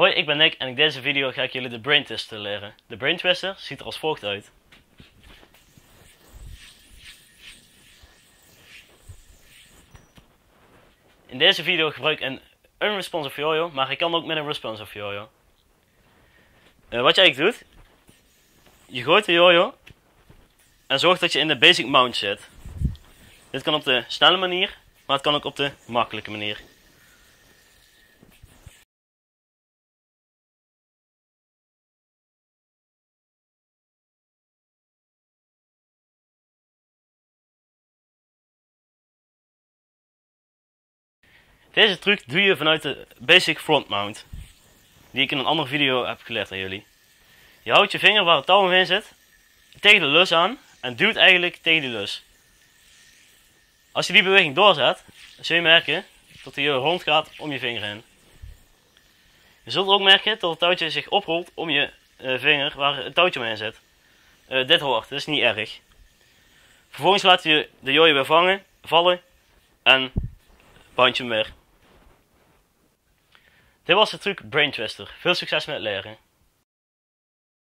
Hoi, ik ben Nick en in deze video ga ik jullie de Brain Twister leren. De Brain Twister ziet er als volgt uit. In deze video gebruik ik een unresponsive yo-yo, maar ik kan ook met een responsive yo-yo. Wat je eigenlijk doet, je gooit de yo-yo en zorgt dat je in de basic mount zit. Dit kan op de snelle manier, maar het kan ook op de makkelijke manier. Deze truc doe je vanuit de basic front mount, die ik in een andere video heb geleerd aan jullie. Je houdt je vinger waar het touw in zit, tegen de lus aan en duwt eigenlijk tegen die lus. Als je die beweging doorzet, zul je merken dat hij rond gaat om je vinger heen. Je zult ook merken dat het touwtje zich oprolt om je vinger waar het touwtje mee in zit. Dit hoort, dat is niet erg. Vervolgens laat je de yo-yo weer vallen en band je hem weer. Dit was de truc Brain Twister. Veel succes met het leren.